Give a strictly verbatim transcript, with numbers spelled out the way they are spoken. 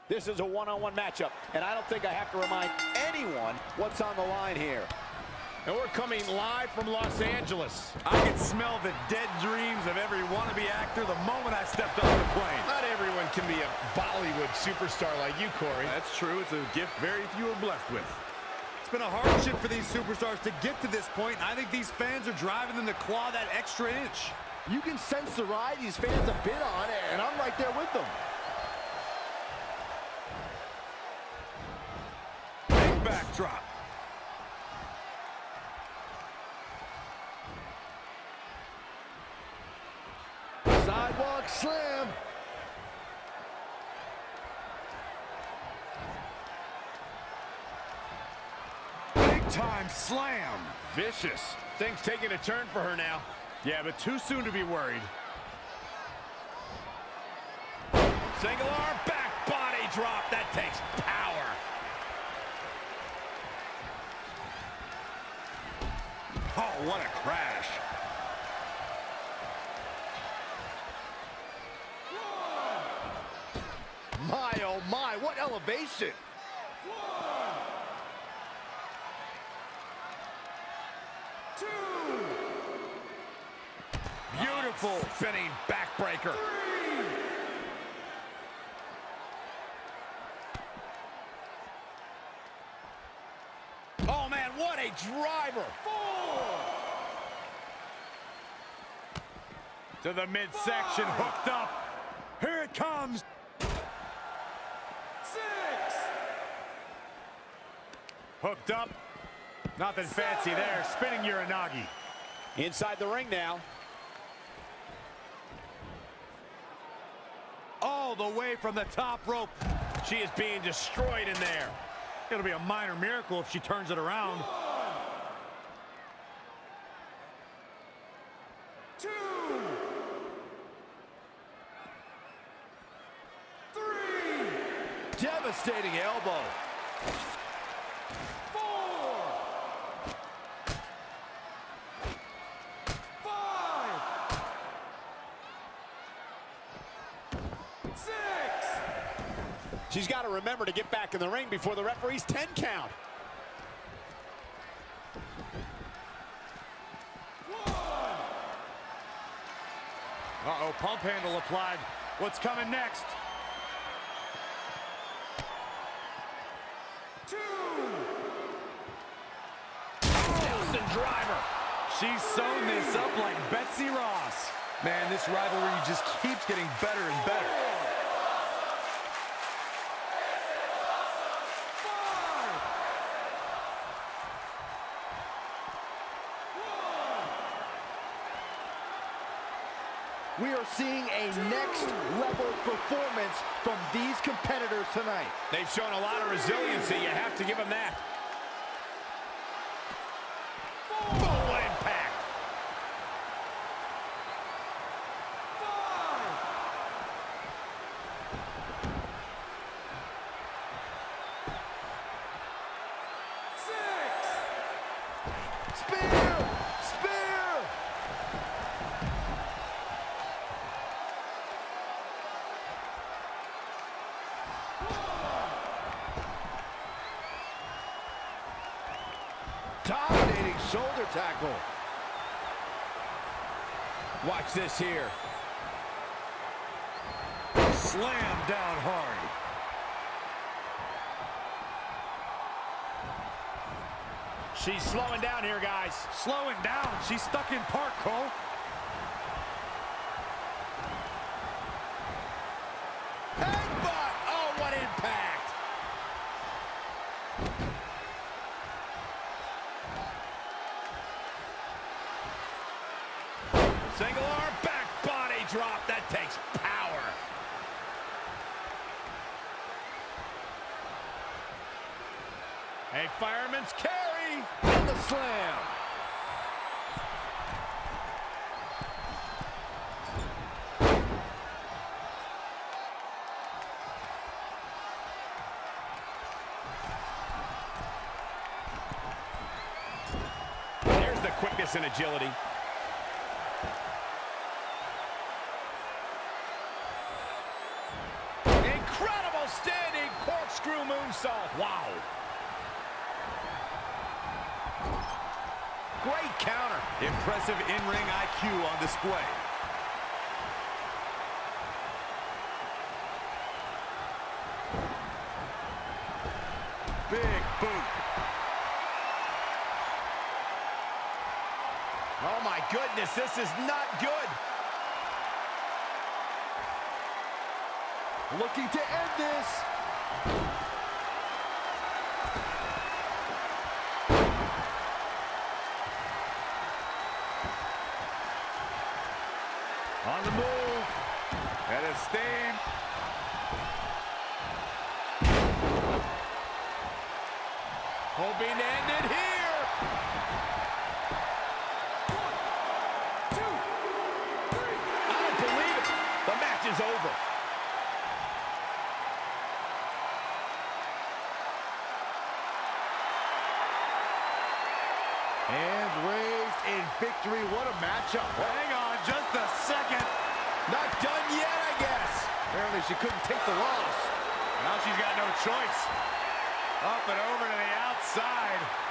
This is a one-on-one matchup, and I don't think I have to remind anyone what's on the line here. And we're coming live from Los Angeles. I can smell the dead dreams of every wannabe actor the moment I stepped off the plane. Not everyone can be a Bollywood superstar like you, Corey. That's true. It's a gift very few are blessed with. It's been a hardship for these superstars to get to this point. I think these fans are driving them to claw that extra inch. You can sense the ride these fans have been on, and I'm right there with them. Big backdrop. Sidewalk slam. Big time slam. Vicious. Things taking a turn for her now. Yeah, but too soon to be worried. Single arm back body drop. That takes power. Oh, what a crash. My, oh my, what elevation. One. Two. Beautiful spinning backbreaker. Three. Oh, man, what a driver. Four. To the midsection, hooked up. Here it comes. Six. Hooked up. Nothing fancy there. Spinning Uranagi. Inside the ring now. All the way from the top rope. She is being destroyed in there. It'll be a minor miracle if she turns it around. Two. Three. Devastating elbow. Four. Five. Six. She's got to remember to get back in the ring before the referee's ten count. Uh-oh, pump handle applied. What's coming next? Two. Nelson driver. She's sewn this up like Betsy Ross. Man, this rivalry just keeps getting better and better. Five. We are seeing a next level performance from these competitors tonight. They've shown a lot of resiliency. You have to give them that. Full impact. Five. Six. Spear! Spear! Dominating shoulder tackle. Watch this here. Slam down hard. She's slowing down here, guys. Slowing down. She's stuck in park, Cole. Headbutt! Oh, what impact! Single arm back body drop. That takes power. A fireman's carry. And the slam. There's the quickness and agility. Incredible standing true moonsault. Wow. Great counter. Impressive in-ring I Q on display. Big boot. Oh my goodness, this is not good. Looking to end this. On the move. And a stain. Hoping to end it here. One, two, three. I don't believe it. The match is over. And raised in victory. What a matchup. Hang on just a second. Not done yet, I guess. Apparently she couldn't take the loss. Now she's got no choice. Up and over to the outside.